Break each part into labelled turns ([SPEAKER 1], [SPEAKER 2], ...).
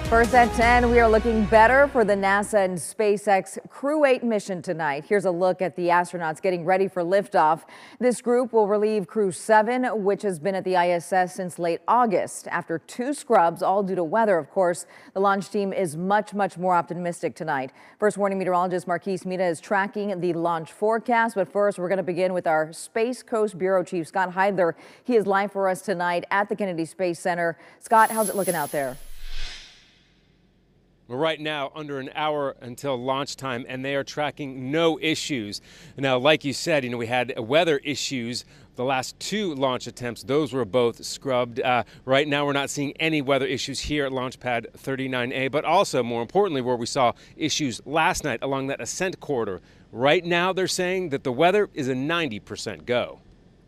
[SPEAKER 1] First at 10, we are looking better for the NASA and SpaceX Crew-8 mission tonight. Here's a look at the astronauts getting ready for liftoff. This group will relieve Crew-7, which has been at the ISS since late August. After 2 scrubs, all due to weather, of course, the launch team is much more optimistic tonight. First Warning meteorologist Marquise Mita is tracking the launch forecast. But first, we're going to begin with our Space Coast Bureau Chief, Scott Heidler. He is live for us tonight at the Kennedy Space Center. Scott, how's it looking out there?
[SPEAKER 2] Right now, under an hour until launch time, and they are tracking no issues. Now, like you said, we had weather issues the last 2 launch attempts. Those were both scrubbed. Right now, we're not seeing any weather issues here at Launch Pad 39A, but also, more importantly, where we saw issues last night along that ascent corridor. Right now, they're saying that the weather is a 90% go.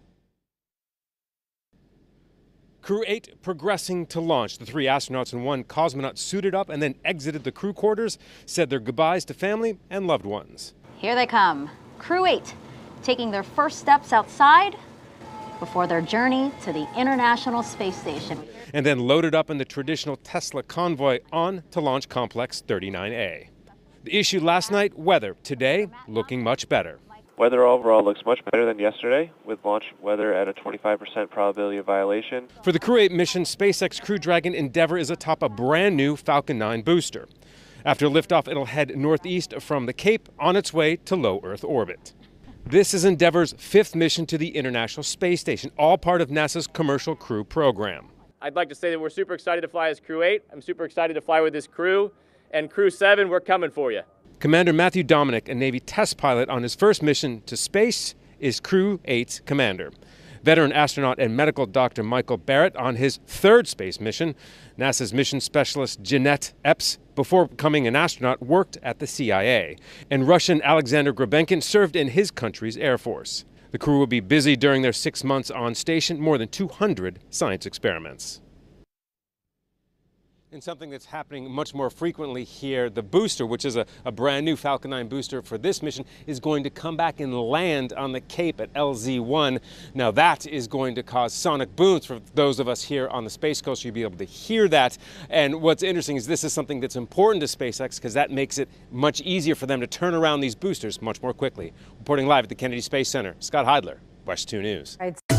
[SPEAKER 2] Crew-8 progressing to launch. The 3 astronauts and 1 cosmonaut suited up and then exited the crew quarters, said their goodbyes to family and loved ones.
[SPEAKER 3] Here they come, Crew-8, taking their first steps outside before their journey to the International Space Station.
[SPEAKER 2] And then loaded up in the traditional Tesla convoy on to Launch Complex 39A. The issue last night, weather. Today, looking much better.
[SPEAKER 4] Weather overall looks much better than yesterday, with launch weather at a 25% probability of violation.
[SPEAKER 2] For the Crew-8 mission, SpaceX Crew Dragon Endeavour is atop a brand new Falcon 9 booster. After liftoff, it'll head northeast from the Cape on its way to low Earth orbit. This is Endeavour's 5th mission to the International Space Station, all part of NASA's Commercial Crew program.
[SPEAKER 5] I'd like to say that we're super excited to fly as Crew-8. I'm super excited to fly with this crew. And Crew-7, we're coming for you.
[SPEAKER 2] Commander Matthew Dominic, a Navy test pilot on his first mission to space, is Crew-8's commander. Veteran astronaut and medical doctor Michael Barrett on his 3rd space mission. NASA's mission specialist Jeanette Epps, before becoming an astronaut, worked at the CIA. And Russian Alexander Grabenkin served in his country's Air Force. The crew will be busy during their 6 months on station, more than 200 science experiments. And something that's happening much more frequently here, the booster, which is a brand new Falcon 9 booster for this mission, is going to come back and land on the Cape at LZ-1. Now that is going to cause sonic booms for those of us here on the Space Coast. You'll be able to hear that. And what's interesting is this is something that's important to SpaceX because that makes it much easier for them to turn around these boosters much more quickly. Reporting live at the Kennedy Space Center, Scott Heidler, WESH 2 News.